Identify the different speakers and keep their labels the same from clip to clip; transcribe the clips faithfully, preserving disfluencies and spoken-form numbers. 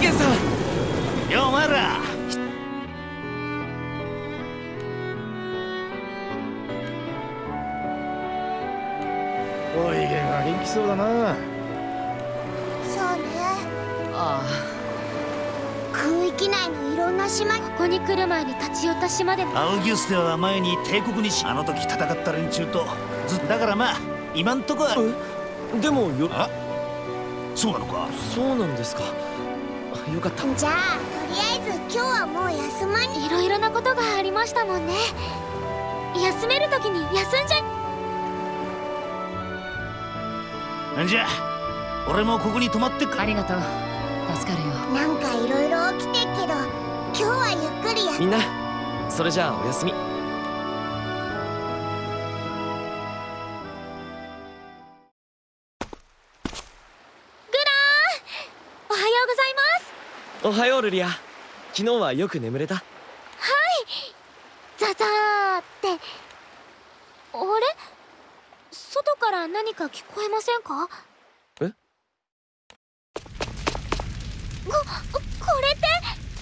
Speaker 1: ゲンさん。
Speaker 2: よお前ら。
Speaker 3: おいゲンは元気そうだな。
Speaker 4: そうね。
Speaker 5: あ
Speaker 4: 空域内のいろんな島、ここに来る前に立ち寄った島でも。
Speaker 2: アウギュステは前に帝国にし、あの時戦った連中とずっとだからまあ今んとこは。
Speaker 1: えでもよ。
Speaker 2: あ、そうなのか。
Speaker 1: そうなんですか。よかった。
Speaker 4: じゃあとりあえず今日はもう休まに。いろいろなことがありましたもんね。休める時に休んじゃい。
Speaker 2: んじゃ俺もここに泊まってっか。
Speaker 5: ありがとう、助かるよ。
Speaker 4: なんかいろいろ起きてっけど今日はゆっくりや。
Speaker 1: みんなそれじゃあおやすみ。グラン、
Speaker 4: おはようございます。
Speaker 1: おはようルリア。昨日はよく眠れた？
Speaker 4: はい。ザザーってあれ、外から何か聞こえませんか？
Speaker 1: え？
Speaker 4: こ、これって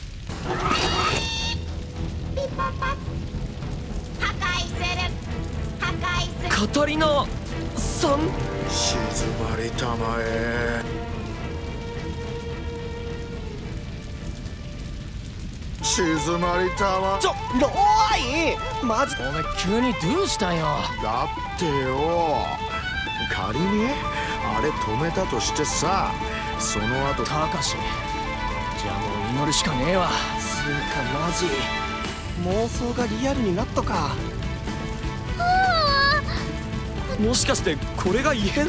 Speaker 4: ピパパ破壊する破壊する。
Speaker 1: カタリナさん。
Speaker 3: 静まりたまえ。静まりたま。
Speaker 6: ちょ、ローイマジ。お前急にどうしたんよ。
Speaker 3: だってよ、仮にあれ止めたとしてさ、その後
Speaker 6: たかし、じゃあもう祈るしかねえわ。つうかマジ妄想がリアルになっとか。
Speaker 1: もしかしてこれが異変？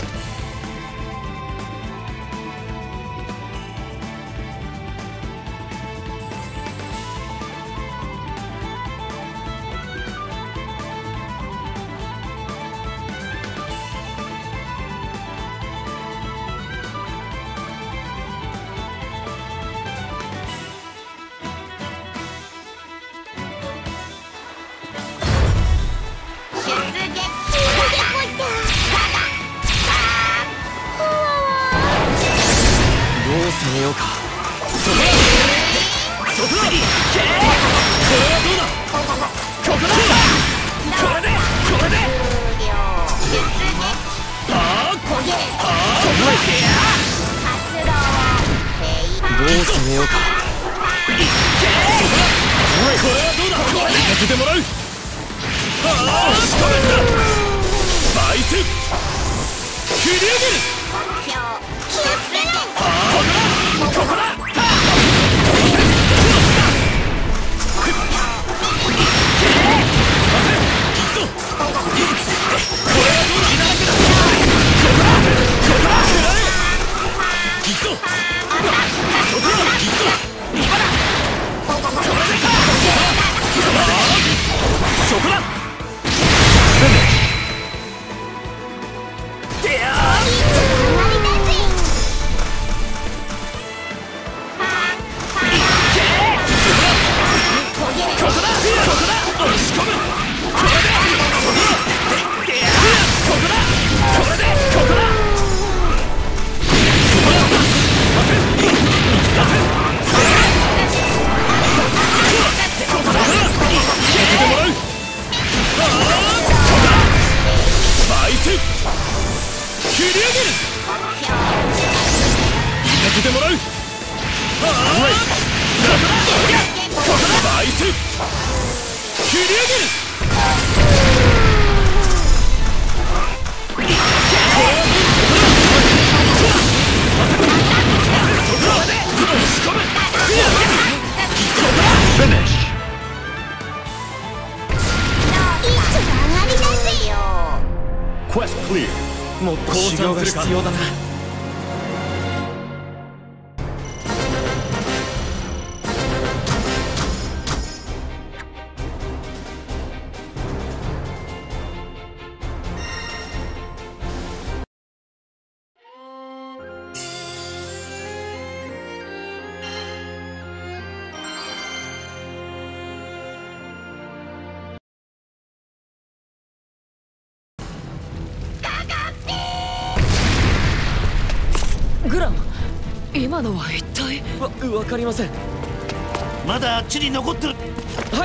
Speaker 1: 攻めようか。そこだそこだ。けーこれはどうだ。ここだ。これでこれであーこげあーそこだ。どう攻めようか。そこだ。これはどうだ。行かせてもらう。ああ仕留めた。バイス切り上げる。ここだ。もっと修行が必要だな。
Speaker 5: グラン、 今のは一体。
Speaker 6: わ分かりません。
Speaker 2: まだあっちに残ってる。
Speaker 6: はい。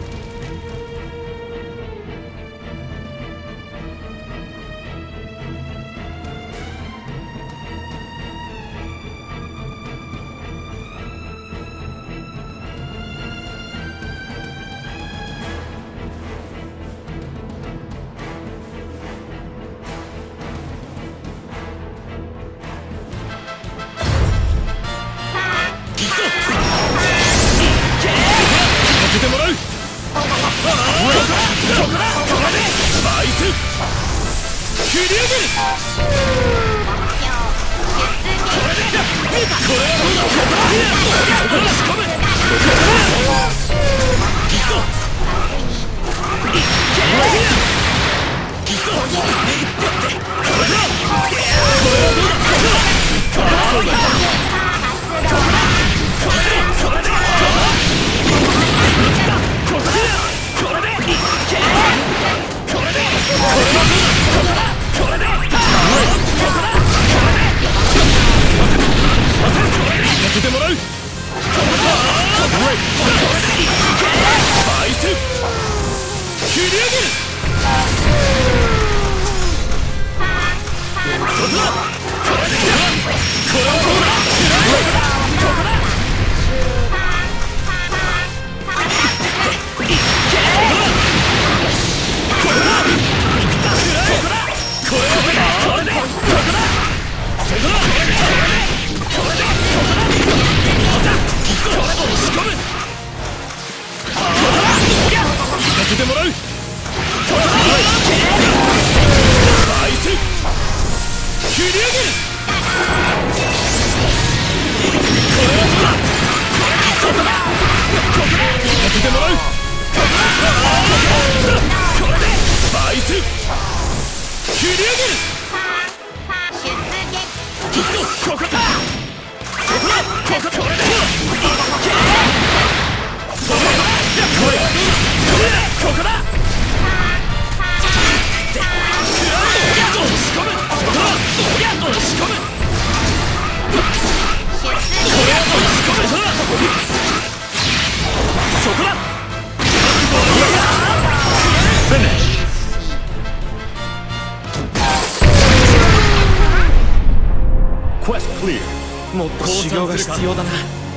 Speaker 6: もっと修行が必要だな。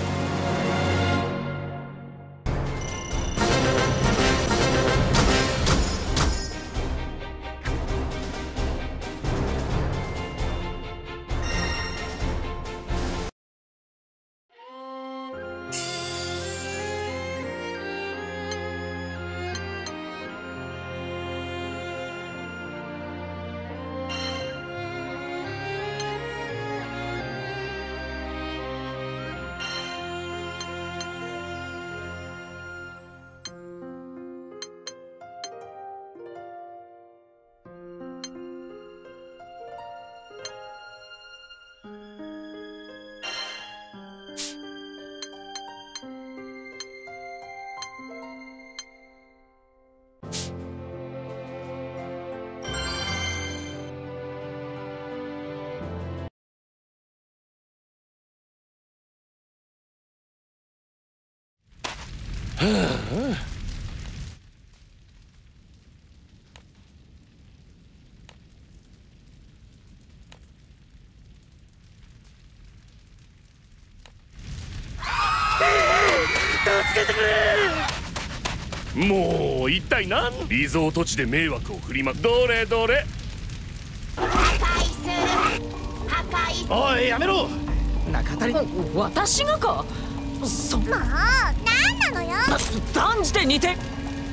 Speaker 1: 助けてくれ。もう一体何リゾート地で迷惑を振りまく。どれどれ。
Speaker 4: 破壊する破壊。
Speaker 2: おいやめろ。
Speaker 6: 中谷、
Speaker 5: 私がか。そん
Speaker 4: もう何なのよ。
Speaker 6: 断じて似て。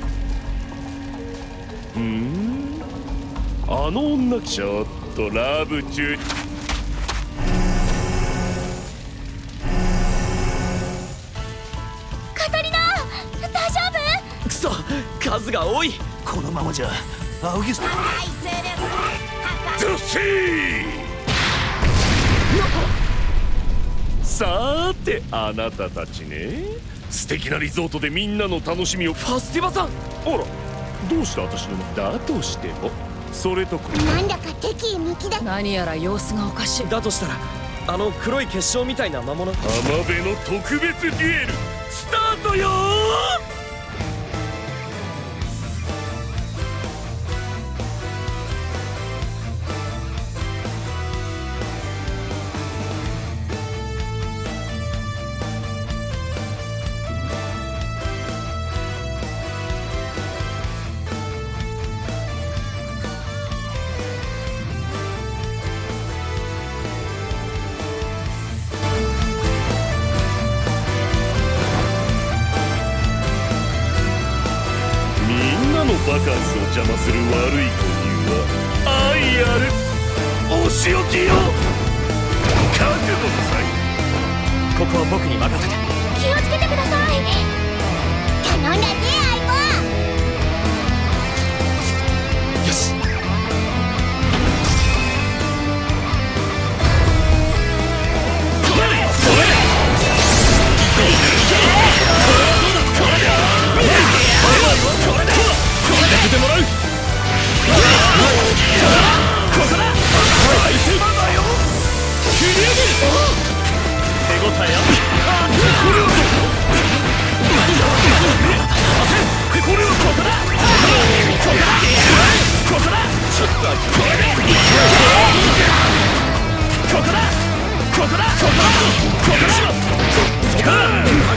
Speaker 1: うん、あの女ちょっとラブ中。
Speaker 4: カタリナ、大丈夫？
Speaker 6: くそ、数が多い。
Speaker 2: このままじゃ青木さん。
Speaker 4: 破壊する破壊。
Speaker 1: ずっしー。さーてあなたたちね、素敵なリゾートでみんなの楽しみを。
Speaker 6: ファスティバさん。
Speaker 1: あら、どうして私のだとしてもそれとこ
Speaker 4: なんだか敵意向きだ。
Speaker 5: 何やら様子がおかしい。
Speaker 6: だとしたらあの黒い結晶みたいな魔物。
Speaker 1: 浜辺の特別デュエルスタートよー。バカンスを邪魔する悪い子には愛あるお仕置きよ。覚悟なさい。
Speaker 6: ここは僕に任せて。
Speaker 4: 気をつけてください。頼んだぜ相棒。
Speaker 6: よし。
Speaker 1: 止めれ止めれ。やせてもらう。ここだ。アイスババよ。切り上げる。手応えある。これをこれをここだ。ここだここだ。ちょっとこれでここだここだここだここだそこだ。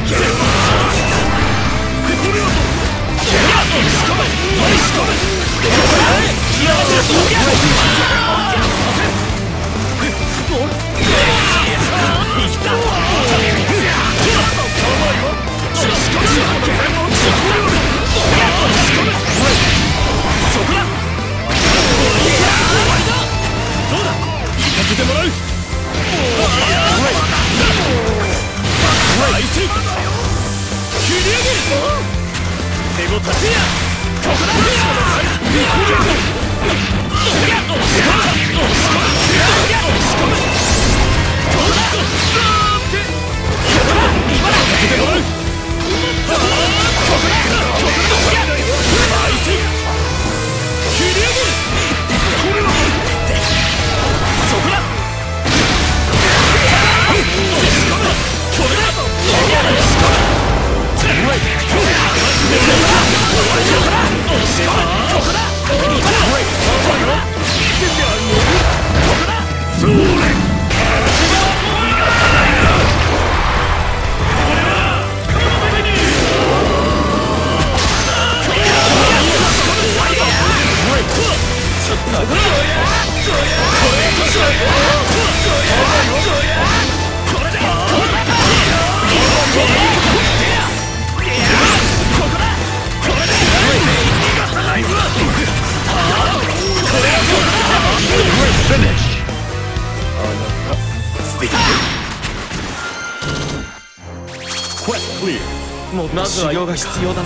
Speaker 1: これを手応えここだ。
Speaker 6: まずは修行が必要だな。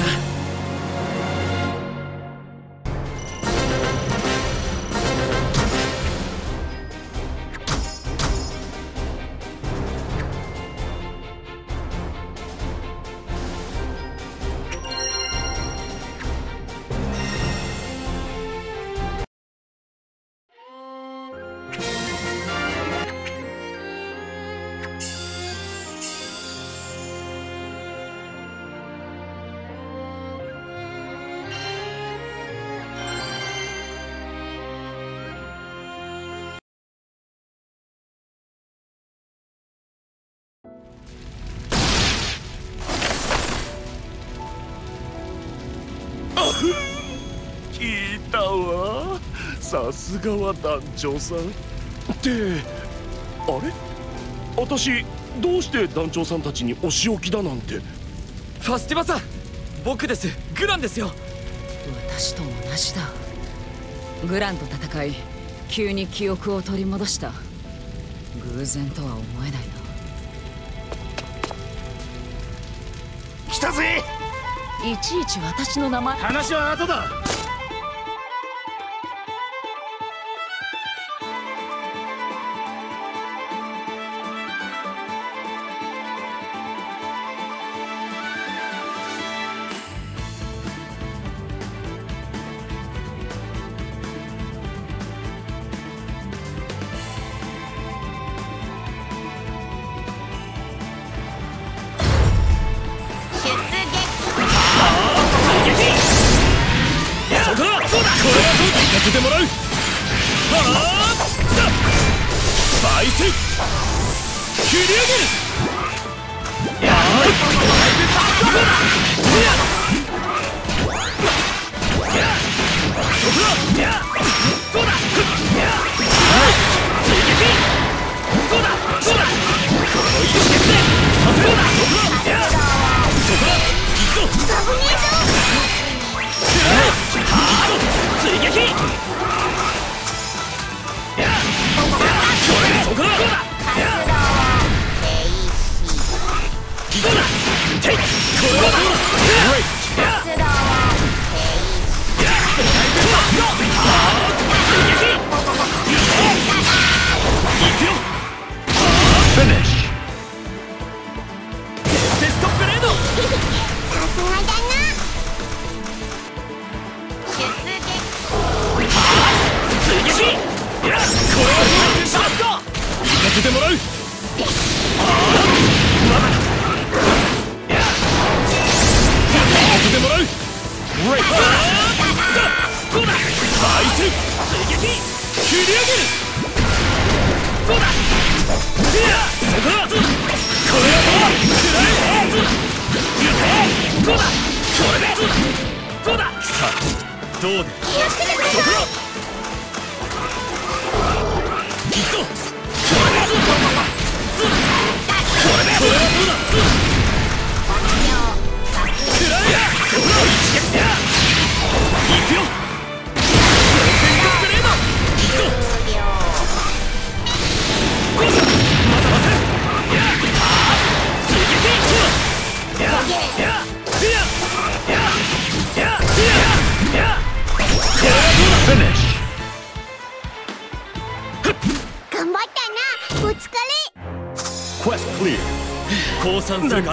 Speaker 1: 聞いたわ。さすがは団長さんってあれ、私どうして団長さんたちにお仕置きだなんて。
Speaker 6: ファスティバさん、僕です。グランですよ。
Speaker 5: 私と同じだ。グランと戦い急に記憶を取り戻した。偶然とは思えないな。
Speaker 2: 来たぜ。
Speaker 5: いちいち私の名前。
Speaker 2: 話は後だ。
Speaker 1: せてもらう。はあバイス切り上げる。やーいそこだ。そうだ追撃。そうだそうだこの一撃でさせるな。そこだそこだ行くぞ。追撃。そこだ。行くぞ。ていこれはどうだ。行くよ。フィニッシュ。テストブレード。
Speaker 4: さすがだな。出撃。
Speaker 1: 追撃。いやこれはどうでしょうか。行かせてもらう。ああまだいや行かせてもらう。ああどうだバイス追撃切り上げる。そうだいやそこだ。これはどうだ。食らえそうだこれでそうださあどうでそこだ行くぞ。これでこれでこれはどうだ。食らえそこだ一撃だ。行くよ。テストブレード行くぞ。まさませやあ追撃やややややややこれはどうだ。フィニッシュ。
Speaker 4: 頑張ったな。お疲れ。
Speaker 1: Quest clear。降参するか。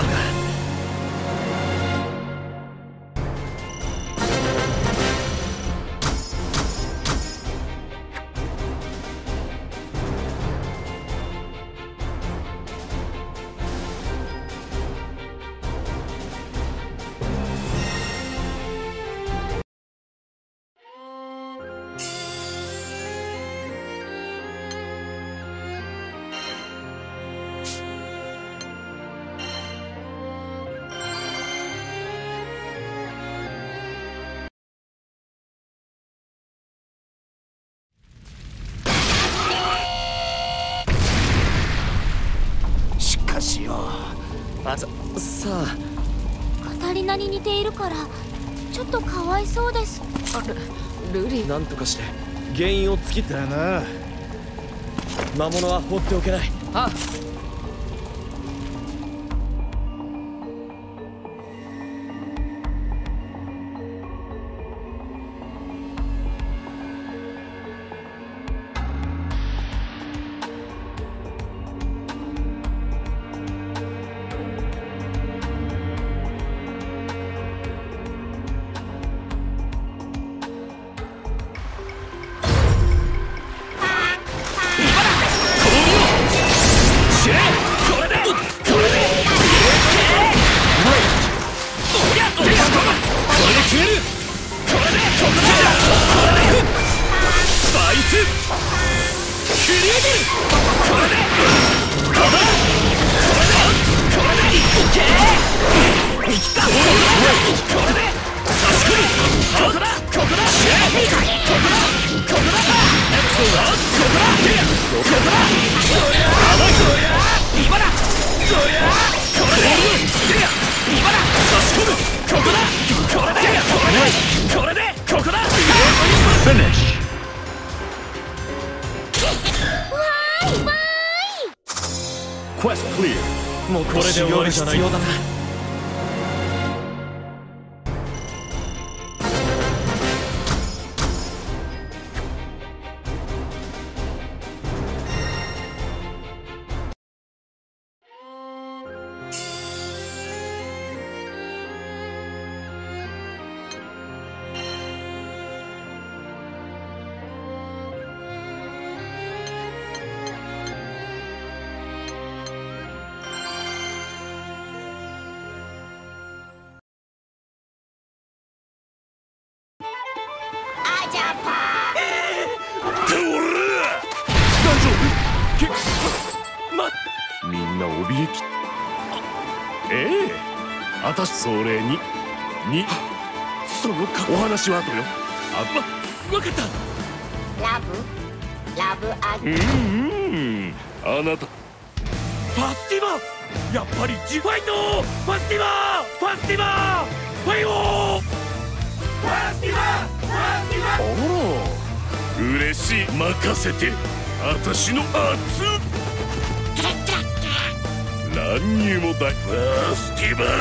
Speaker 2: しかしよ
Speaker 6: あささあ
Speaker 4: カタリナに似ているからちょっとかわいそうです。
Speaker 5: あルルリ
Speaker 6: なんとかして原因を突き
Speaker 1: だな。
Speaker 6: 魔物は放っておけない。
Speaker 5: あ
Speaker 1: Quest clear。もうこれで終わりじゃない。
Speaker 6: 必要だな。
Speaker 1: な怯えきええ私それににそのかお話は後よあわ分かった
Speaker 7: ラブラブア
Speaker 1: うんうんあなたファスティバやっぱりジファイトファスティバファスティバファイオファスティバファスティバおら嬉しい任せて私の圧乱入も大ファスティバ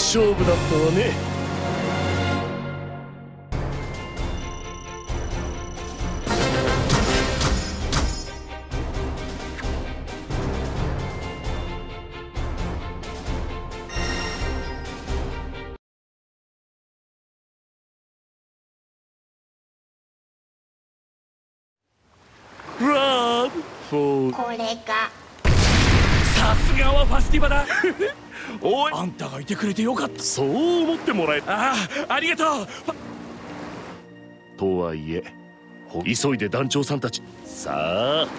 Speaker 1: 勝負だったわね。ラブフォー。
Speaker 7: これが
Speaker 1: さすがはファスティバだ。おい、あんたがいてくれてよかった。そう思ってもらえああ、ありがとう。とはいえ急いで団長さんたちさあ。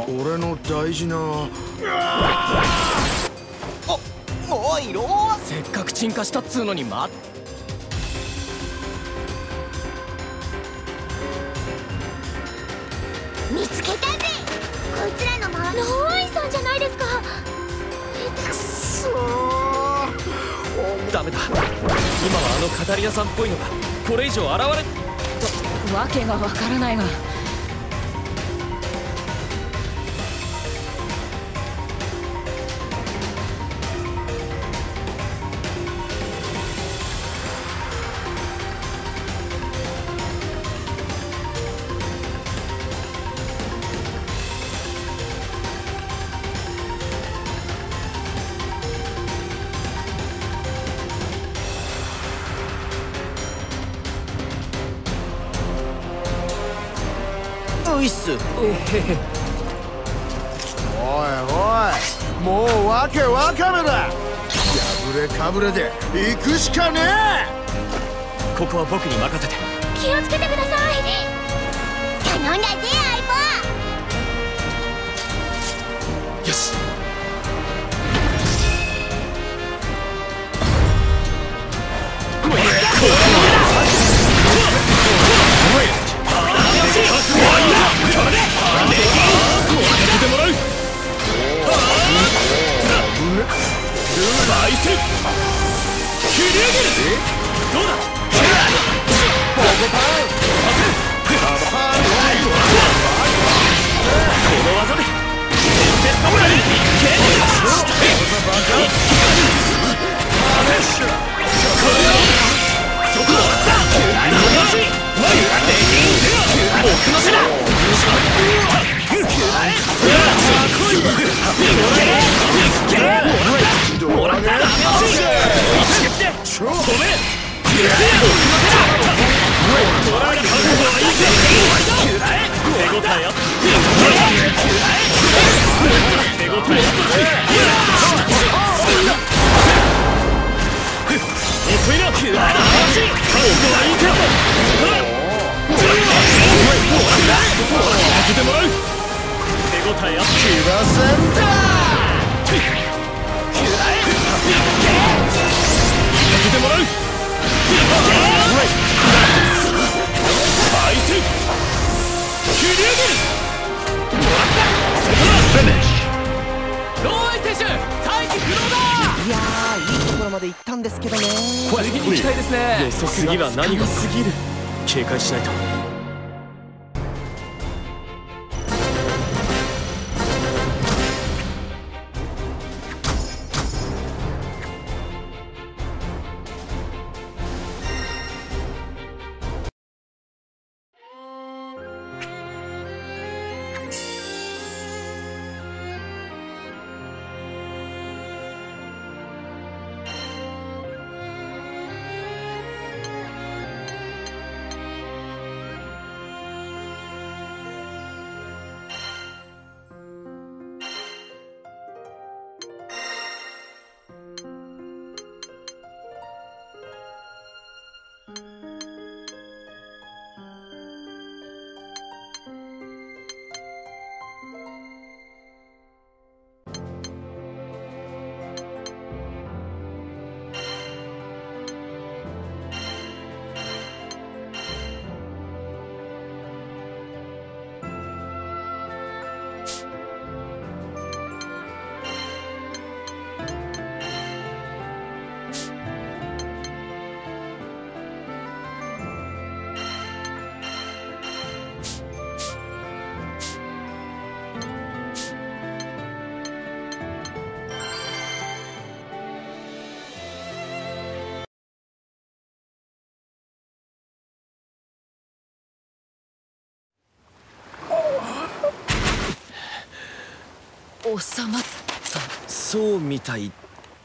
Speaker 3: 俺の大事な。
Speaker 6: おおいローせっかく鎮火したっつうのにま
Speaker 4: 見つけたぜ。こいつらの周り。ローアイさんじゃないですか。
Speaker 3: くそー。
Speaker 6: ダメだ。今はあのカタリナさんっぽいのがこれ以上現れ
Speaker 5: わけがわからないが。
Speaker 6: ういっす。
Speaker 3: おいおい、もうわけわかめだ。破れかぶれで行くしかねえ。
Speaker 6: ここは僕に任せて。
Speaker 4: 気をつけてください。頼んだぜ相棒。
Speaker 6: よし。 いやー、いいところまで行ったんですけどね。次に行きたいですね。次は何が過ぎる。警戒しないと。
Speaker 5: 収まった。
Speaker 6: そうみたい。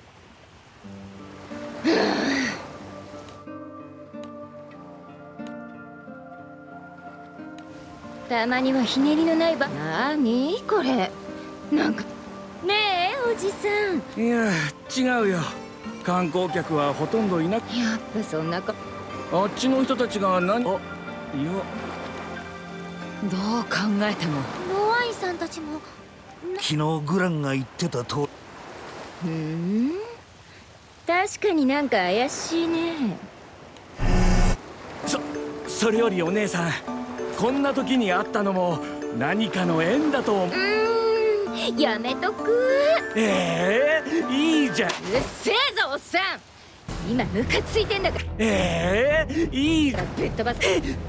Speaker 4: たまにはひねりのないば。なにこれ。なんかねえおじさん。
Speaker 1: いや違うよ。観光客はほとんどいなく。
Speaker 4: やっぱそんなか。
Speaker 1: あっちの人たちが何。あいや
Speaker 5: どう考えても
Speaker 4: ローアイささんたちも。
Speaker 2: 昨日グランが言ってたと。
Speaker 8: ふん、確かになんか怪しいね。
Speaker 6: そそれよりお姉さん、こんな時に会ったのも何かの縁だと思う。
Speaker 8: うーん、やめとく。
Speaker 6: ええー、いいじゃん。
Speaker 8: うっせえぞおっさん、今ムカついてんだから。
Speaker 6: ええー、いいじゃん。
Speaker 8: ぶっ飛ばす。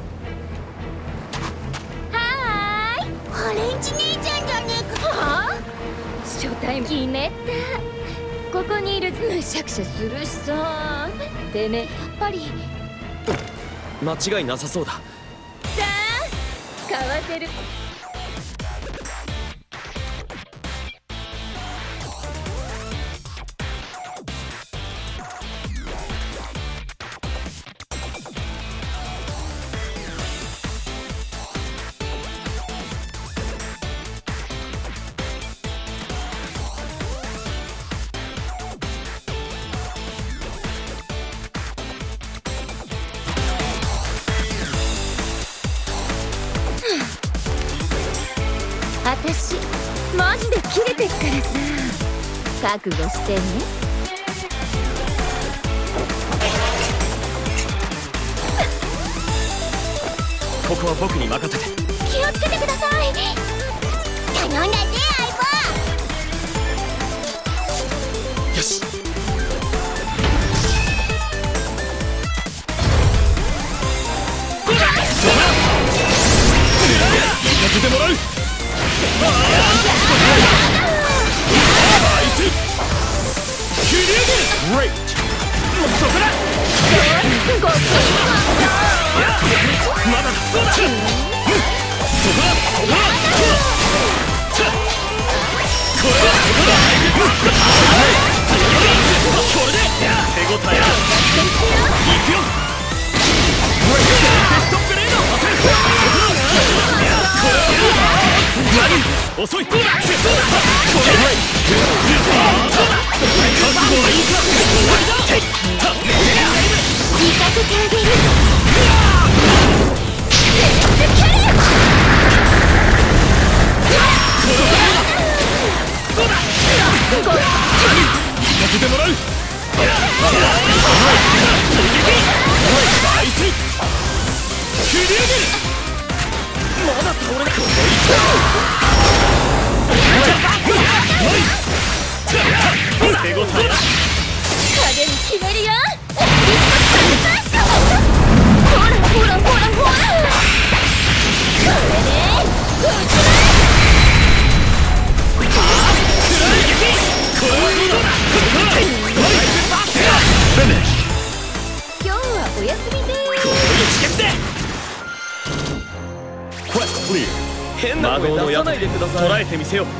Speaker 8: はーい、
Speaker 4: オレンジ姉ちゃんじゃねえか。
Speaker 8: はあ、初対面決めた。ここにいるむしゃくしゃするしさ。てめえやっぱり
Speaker 1: 間違いなさそうだ。
Speaker 8: さあかわせる。私マジでキレてっからさ、覚悟してね。
Speaker 1: ここは僕に任せて。
Speaker 4: 気をつけてください。頼んだぜ相棒。
Speaker 1: よし。行かせてもらう。ナイス切り上げる。グレイト。そこだ。まだだ。そうだ。そこだ。そこだ。これだ。これで手応えだ。行くよ。ベストブレード。遅い。どうだ。これだ。覚悟はいいか。終わりだ。
Speaker 4: 行かせてあげる。
Speaker 1: どうだ。行かせてもらう。ナイス切り上げる。まだ倒れない。手応えだ。
Speaker 8: 影に決めるよ。ほらほらほらほら。これね。今日はお休みでーす。
Speaker 1: 変な声出さないでください。捉えてみせよう。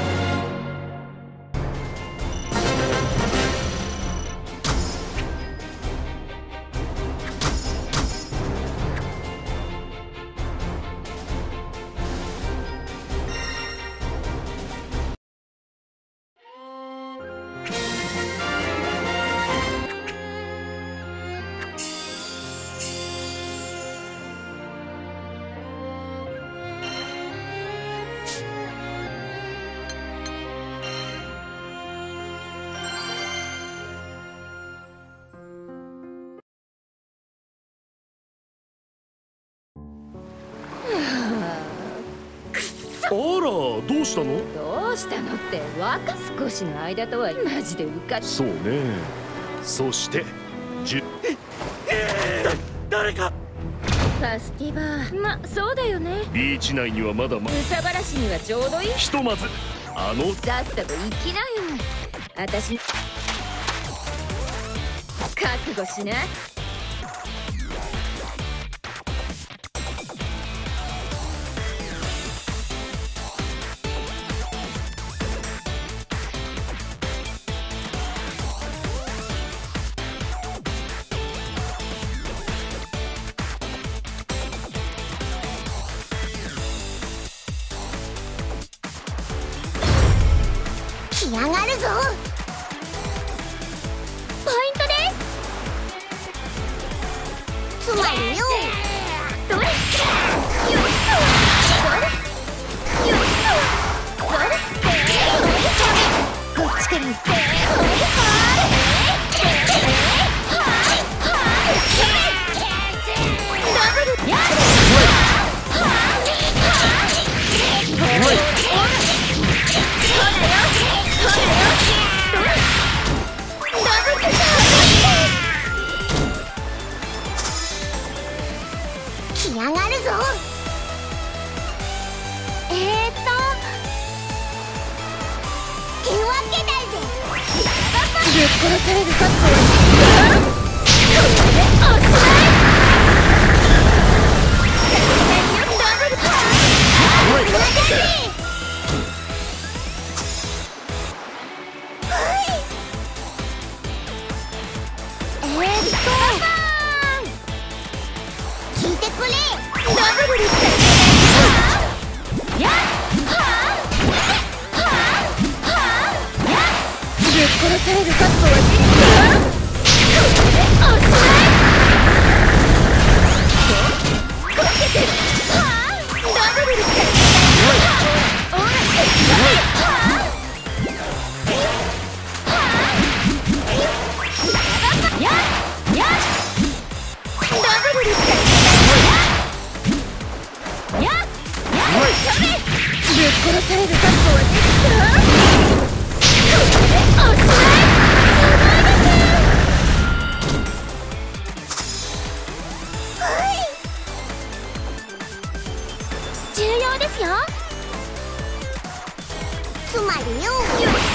Speaker 1: あら、どうしたの？
Speaker 8: どうしたのって若少しの間とはマジで浮かっ。
Speaker 1: そうね。そしてじゅ誰か。
Speaker 8: ファスティバー、まそうだよね。
Speaker 1: ビーチ内にはまだま
Speaker 8: うさばらしにはちょうどいい。
Speaker 1: ひとまずあの
Speaker 8: さっさと行きなよ。私覚悟しな。
Speaker 4: 来やがるぞ。ポイントです。つまりよ。どれ？よいしょ。よいしょ。
Speaker 8: 殺される覚悟はできた。
Speaker 4: 聞いてくれ。
Speaker 8: ダブルですやっぶっ殺される覚悟はできた。殺される覚悟はできた。
Speaker 4: 重要ですよ。つまりよ。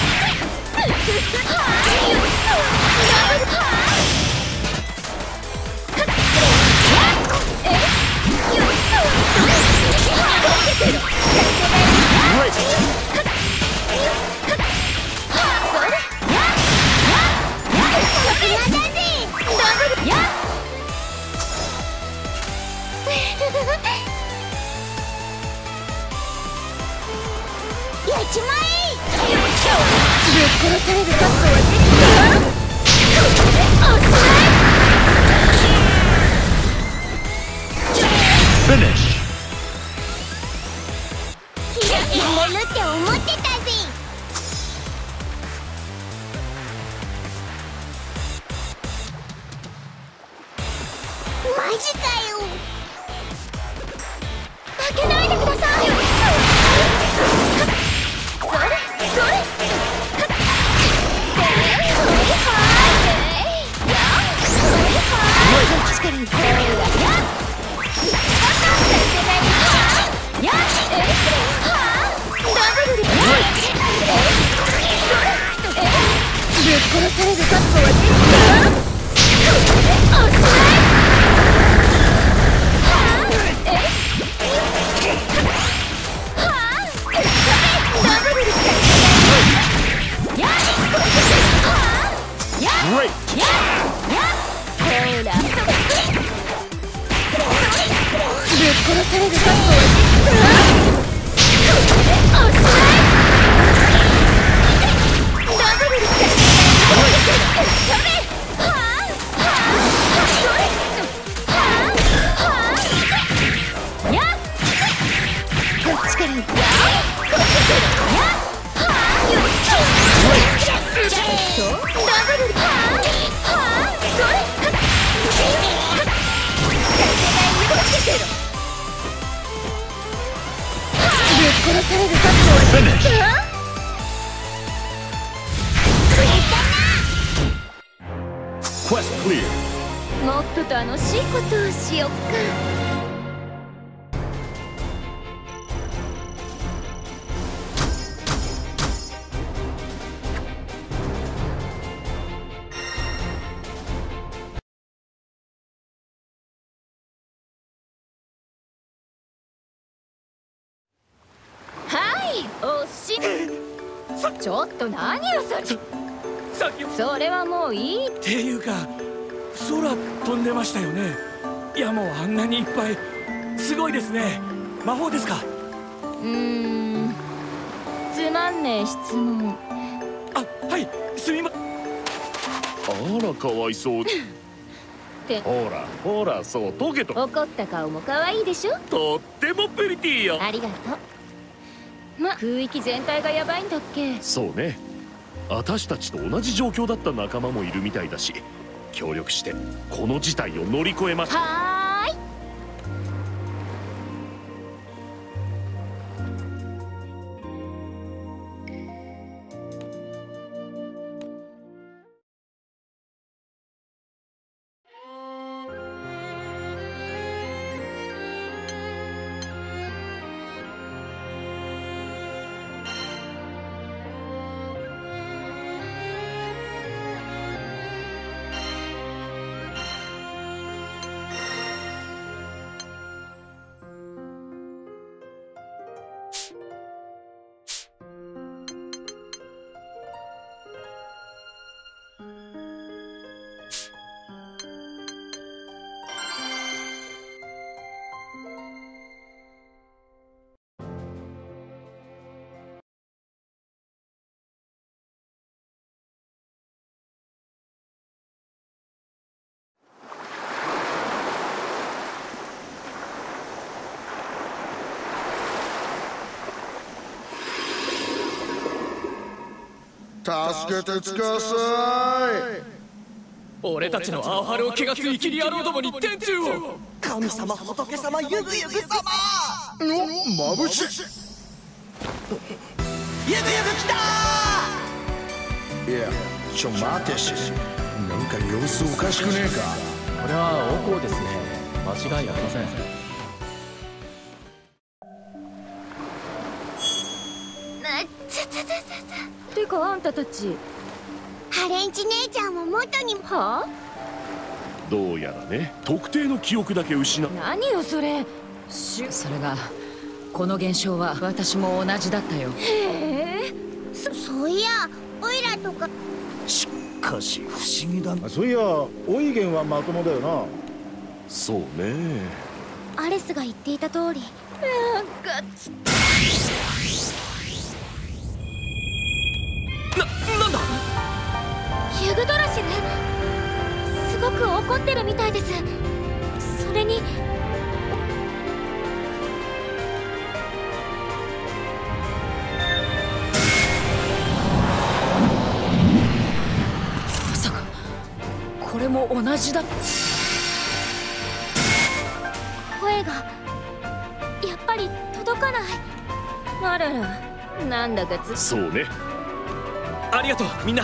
Speaker 4: やっちまえ。
Speaker 8: ぶっ殺される覚悟はできた。
Speaker 1: Finish!
Speaker 4: 入れるって思ってたぜ。マジかよ。
Speaker 8: 負けないでください。それそれぶっ殺される覚悟はできた。
Speaker 1: Great!
Speaker 8: ぶっ殺される覚悟はできた。殺される覚悟はできた。
Speaker 1: Quest clear!
Speaker 8: もっと楽しいことをしよっか。惜しい。ちょっと何よそれ。
Speaker 6: さっき
Speaker 8: それはもういい。
Speaker 6: っていうか空飛んでましたよね。いやもうあんなにいっぱいすごいですね。魔法ですか？
Speaker 8: うーんつまんねえ質問。
Speaker 6: あ、はいすみま。
Speaker 1: あらかわいそう
Speaker 8: って
Speaker 1: ほらほらそうトゲと
Speaker 8: 怒った顔も可愛いでしょ。
Speaker 1: とってもプリティよ。
Speaker 8: ありがとう。ま、空域全体がヤバいんだっけ。
Speaker 1: そうね、私たちと同じ状況だった仲間もいるみたいだし、協力してこの事態を乗り越えましょう。
Speaker 8: はーい。
Speaker 3: 助けてください。
Speaker 6: 俺たちのアオハルを汚す生きり野郎どもに天誅を。
Speaker 9: 神様仏様ゆぐゆぐ様。
Speaker 3: お、眩しい。
Speaker 9: ゆぐゆぐ来た
Speaker 3: ー。いや、ちょ待てし、なんか様子おかしくねえか。
Speaker 6: これはお香ですね。間違いありません。
Speaker 8: てかあんたたち、
Speaker 4: ハレンチ姉ちゃんも元に。
Speaker 8: はあ？
Speaker 1: どうやらね、特定の記憶だけ失う。
Speaker 8: 何よそれ。
Speaker 5: それがこの現象は私も同じだったよ。
Speaker 8: へえ。
Speaker 4: そそういやオイラとか。
Speaker 2: しかし不思議だな。
Speaker 3: そういやオイゲンはまともだよな。
Speaker 1: そうね。
Speaker 4: アレスが言っていた通り。
Speaker 8: なんかつ
Speaker 6: な、なんだ。
Speaker 4: ユグドラシル、すごく怒ってるみたいです。それに
Speaker 5: まさかこれも同じだ。
Speaker 4: 声がやっぱり届かない。
Speaker 8: あらら、なんだかつ
Speaker 1: そうね。
Speaker 6: ありがとうみんな。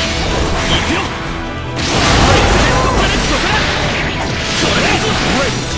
Speaker 1: Right!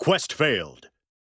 Speaker 1: Quest failed.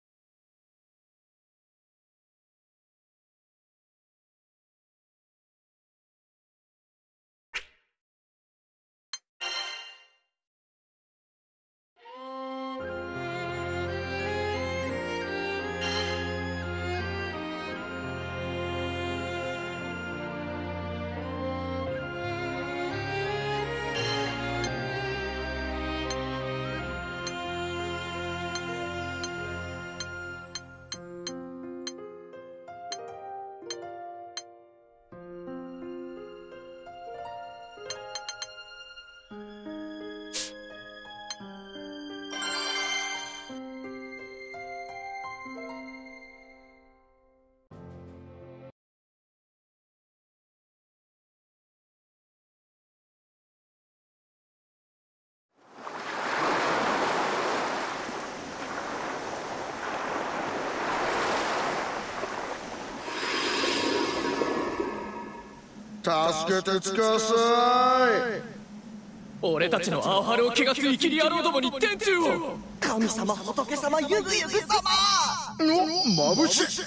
Speaker 3: 助けてつかさい。
Speaker 6: 俺たちのアオハルを汚す生きり野郎どもに天誅を。
Speaker 9: 神様仏様ゆぐゆぐ様。
Speaker 3: お、眩しい。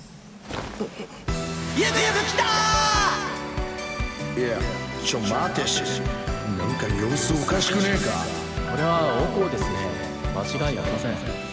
Speaker 9: ゆぐゆぐ来た
Speaker 3: ー。いや、ちょ待てし、なんか様子おかしくねえか。
Speaker 10: これはお香ですね。間違いありません。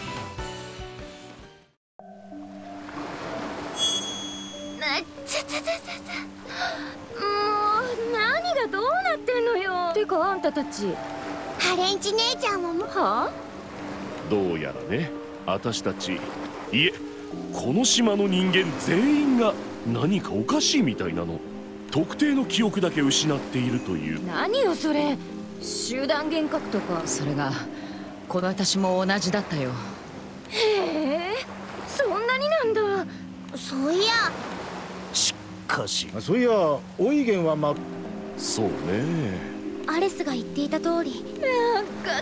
Speaker 8: ちゃちゃちゃちゃもう何がどうなってんのよ。てかあんたたち
Speaker 4: ハレンチ姉ちゃんもも
Speaker 8: はあ。
Speaker 1: どうやらね、私たち、いえこの島の人間全員が何かおかしいみたいなの。特定の記憶だけ失っているという。
Speaker 8: 何よそれ、集団幻覚とか。
Speaker 5: それがこの私も同じだったよ。
Speaker 8: へえ、そんなになんだ。
Speaker 4: そういや
Speaker 2: しかし
Speaker 3: そういや、おいげんはま
Speaker 1: そうね。
Speaker 4: アレスが言っていた通り、
Speaker 8: なんか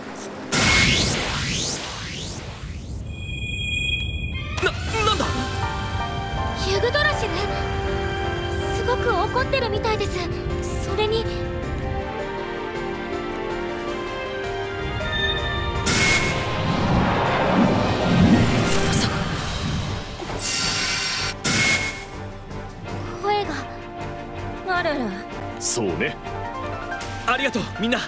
Speaker 6: な、なんだ。
Speaker 4: ユグドラシル、すごく怒ってるみたいです。それに声が。
Speaker 8: あらら。
Speaker 1: そうね。
Speaker 6: ありがとうみんな。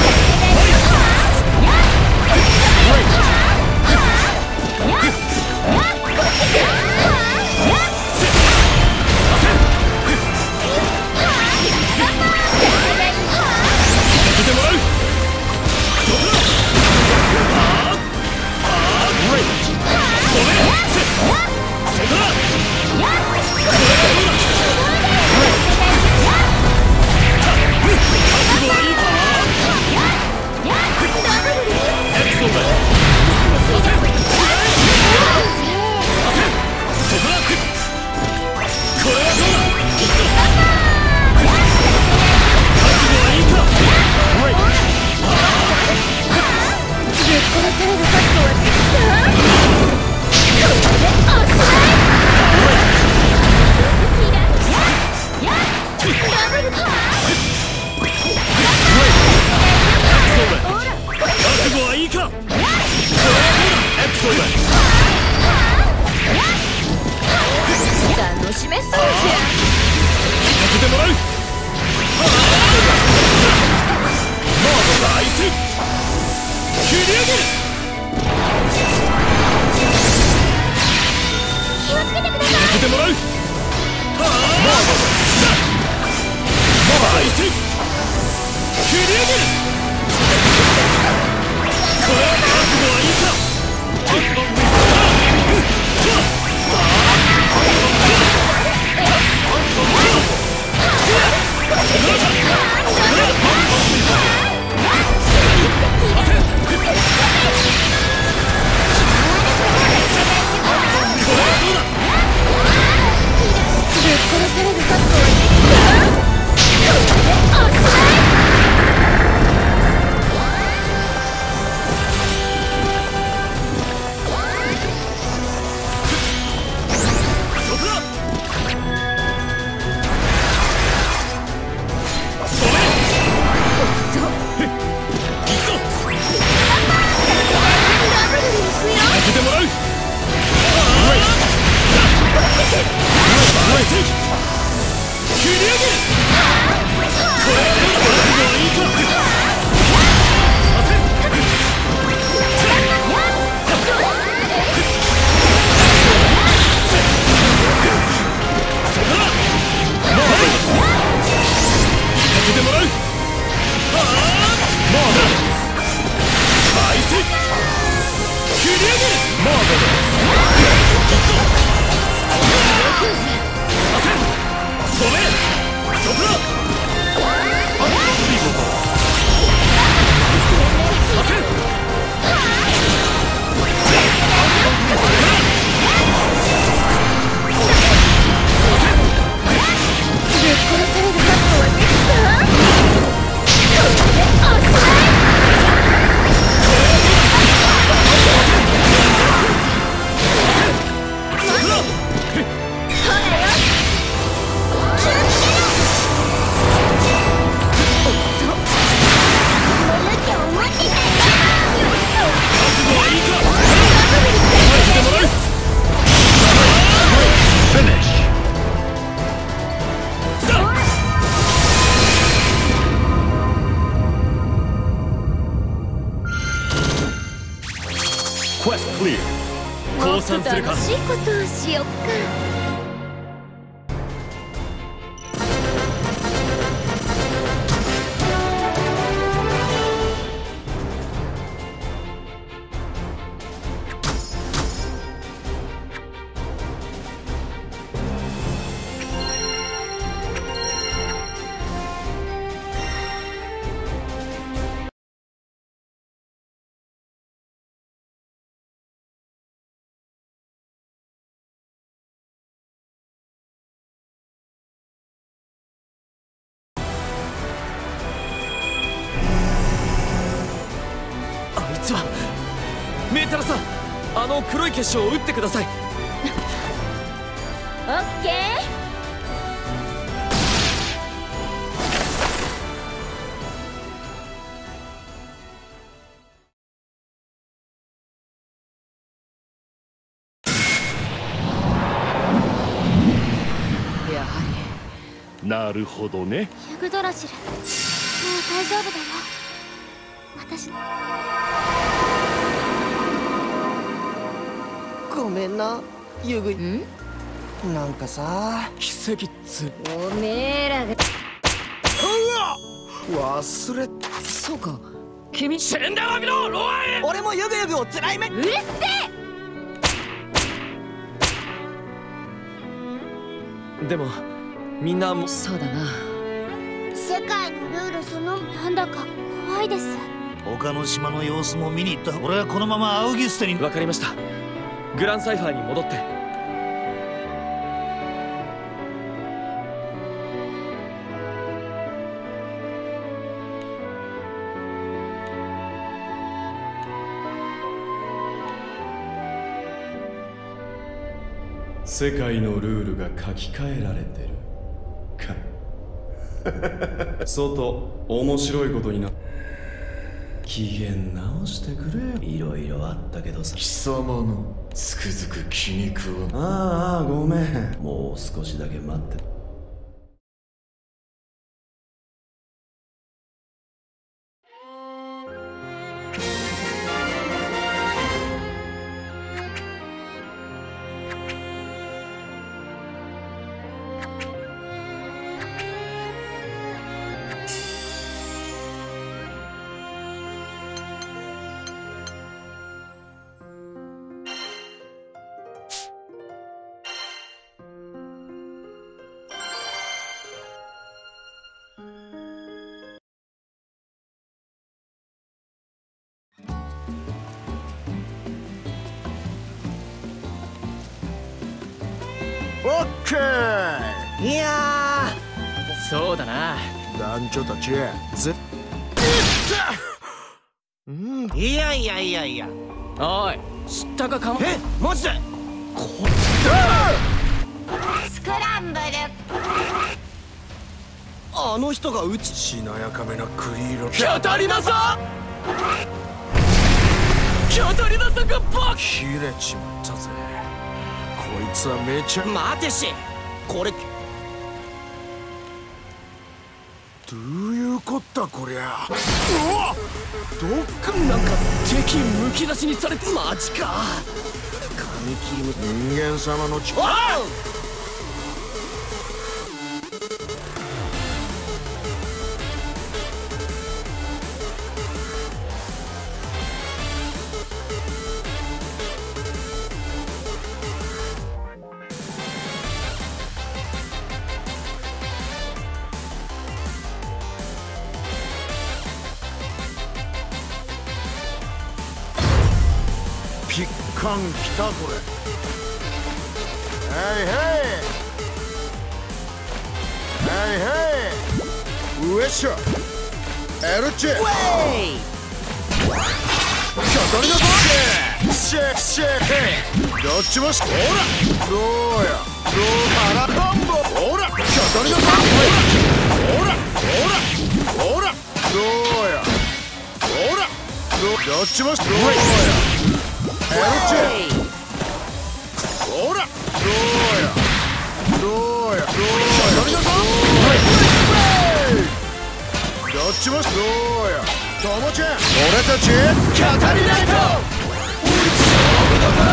Speaker 8: や
Speaker 1: てもらう。モードがアイス切り上げる。
Speaker 4: 気をつけてください。
Speaker 1: させてもらう。モードアイス切り上げる。これは覚悟はいいか。降参するか。
Speaker 8: 楽しいことをしよっか。
Speaker 6: メータラさん、あの黒い結晶を撃ってください。
Speaker 8: オッケー。
Speaker 5: やは
Speaker 1: りなるほどね。
Speaker 4: ユグドラシル、もう大丈夫だよ。私
Speaker 9: ごめんな、ユグ。んなんかさ、
Speaker 6: 奇跡っつ。
Speaker 8: おめえらが。
Speaker 3: うわ、忘れ。
Speaker 5: そうか、君。
Speaker 6: シェンダワミのロアエ。
Speaker 9: 俺もユグユグをつらい目。
Speaker 8: うるせ
Speaker 6: え。でもみんなも。
Speaker 5: そうだな。
Speaker 4: 世界のルールそのなんだか怖いです。
Speaker 2: 他の島の様子も見に行った。俺はこのままアウギステに。
Speaker 6: わかりました。グランサイファーに戻って。
Speaker 11: 世界のルールが書き換えられてるか。外面白いことにな。機嫌直してくれよ。いろいろあったけどさ、貴様のつくづく気に食わ。ああごめん、もう少しだけ待って。
Speaker 3: ケー。
Speaker 9: いや
Speaker 6: ーそうだな。
Speaker 3: 団長たちぜ
Speaker 9: うん、いやいやいやいや。
Speaker 6: おい、知ったかかも。
Speaker 9: え、マジで。こ
Speaker 7: スクランブル。
Speaker 9: あの人がうち。
Speaker 3: しなやかめなクリーロ。
Speaker 6: キャタリナさん。キャタリナさんがバキ
Speaker 3: 切れちまったぜ。こいつはめちゃ。
Speaker 9: 待てし。これ。
Speaker 3: どういうこったこりゃ。
Speaker 6: うわっ、どっかなんか敵むき出しにされて。マジか。
Speaker 3: 神切りむ人間様の力。ピッカンきたこれ。ヘイヘイヘイヘイ。上っしょエルチェ。ウェイキャタリナさん。シェシェヘイ。どっちもし。ほらどうやどうパラコンボ。ほらキャタリナさん。ほらほらほらどうやほらどどっちもし。どうやエルチェ。ほらどうやどうやどうやどっちもどうやともちゃん俺たちキャタリナイト勝負どころ。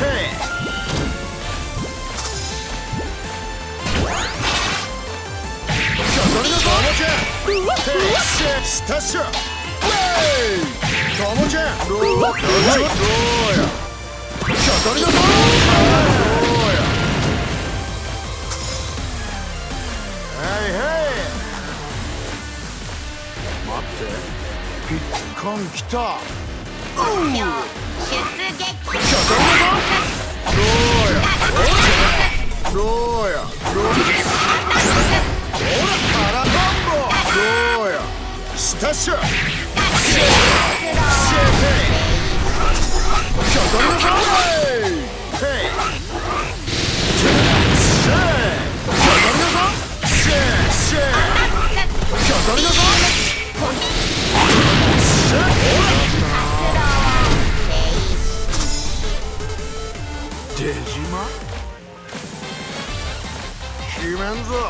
Speaker 3: キャタリナともちゃんスタッシュともちゃんどうどっちもどうやキャタリナとどうやヘイヘイ。待ってピッカン来た。
Speaker 7: 出撃。
Speaker 3: キャタリナさんどうやどうやどうやほらパラコンボ。どうやスタッシュシェヘイ。キャタリナさんヘイヘイシェシェキャタリナさんシェシェキャタリナさんシェほら出島決めんぞ。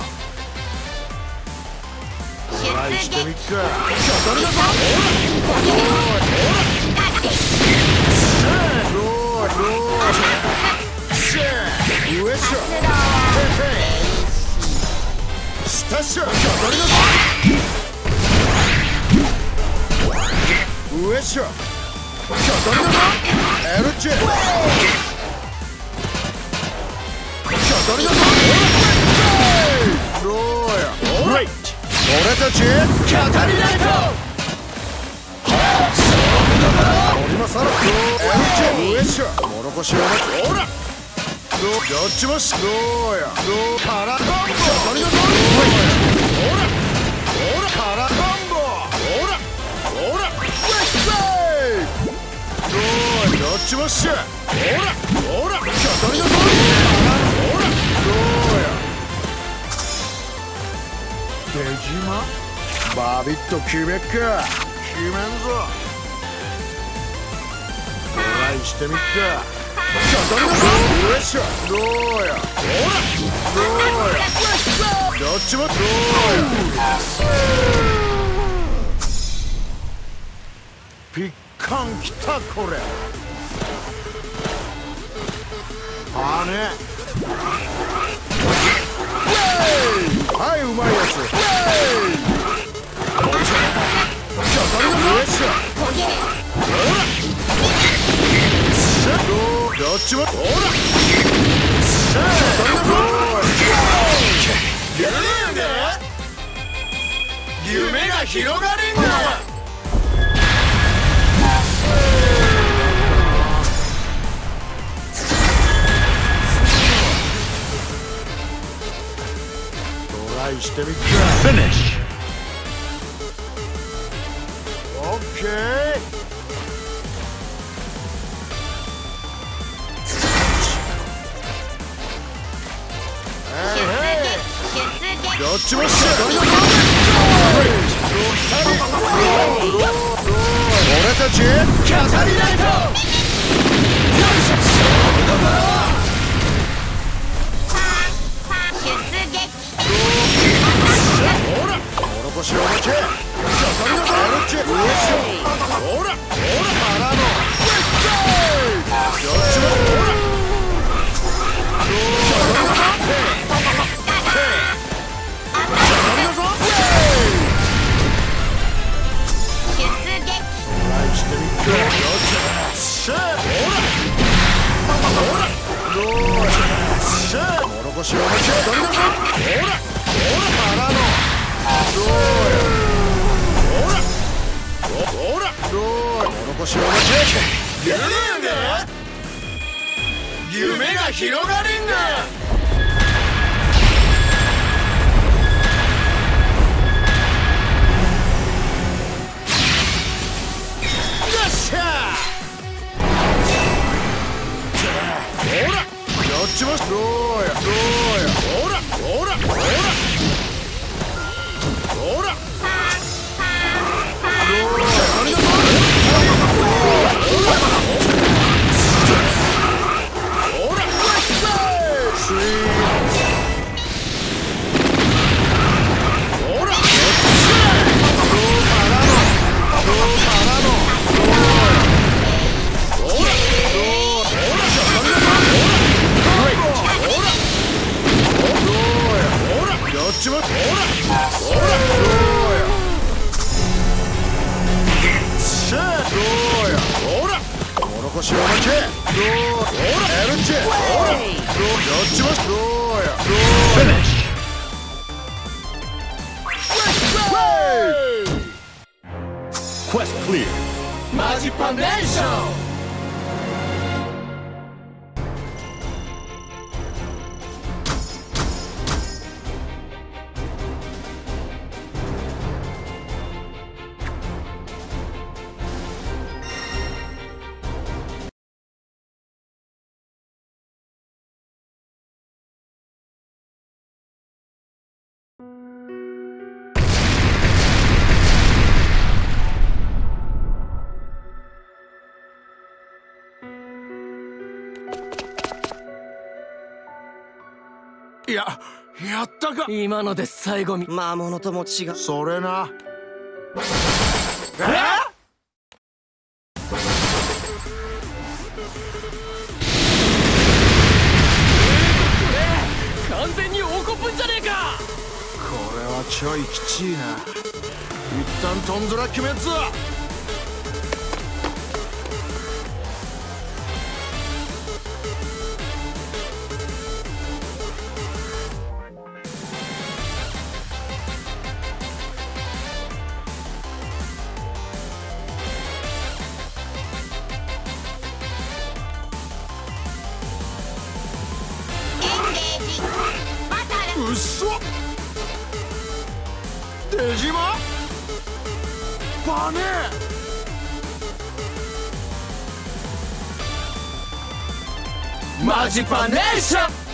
Speaker 3: トライしてみっか。キャタリナさんほらどうやどうやシェ上っしょヘヘイスタッシュキャタリナさん上っしょキャタリナさんエルチェキャタリナさんどうやオーライ俺たちキャタリナイト今さらエルチェ上っしょモロコシを待つ。ほらどっちもしどうやどうパラコンボ。キャタリナさんほらほらパラコンボ。ほらほらウェッセイどうやどっちもしほらほらキャタリナさんほらどうや出島バビッと決めっか。決めんぞ。トライしてみっか。キャタリナさんよいしょどうやほらどうやどっちもどうやピッカンきたこれ。あねはい、うまいやつ。キャタリナさんよいしょほらどっちもほらさあ夢が広がるんだ。 ライしてみっか。
Speaker 1: フィニッシュ。
Speaker 3: オッケー。どっちもしっかりだぞ。俺たちキャサリナイト。ほらモロコシおまけ。キャサリナイト。ほらほら腹のどっちもほらモロコシおまけ。ほらほら腹のどうや。ほらほらどうや。モロコシおまけ。夢が広がるんだ。よっしゃ。ほらどっちもどうやどうや。ほらほらほらほらどうや。ほらスイーほらどっちどうからのどうからのどうや。ほらどうどっちもほらほらどうや。しゃあどうや。ほらモロコシおまけ。どうほらエルチェ。ほらどっちもどうや。どうや。
Speaker 1: Quest clear.
Speaker 9: マジパンデーション。
Speaker 1: いや、やったか。
Speaker 6: 今ので最後み
Speaker 9: 魔物とも違う。
Speaker 3: それな。
Speaker 6: え完全にオコプンじゃねえか。
Speaker 3: これはちょいきちいな。一旦トンズラ決めっぞ。うっそ。出島バネ。
Speaker 9: マジパネーション。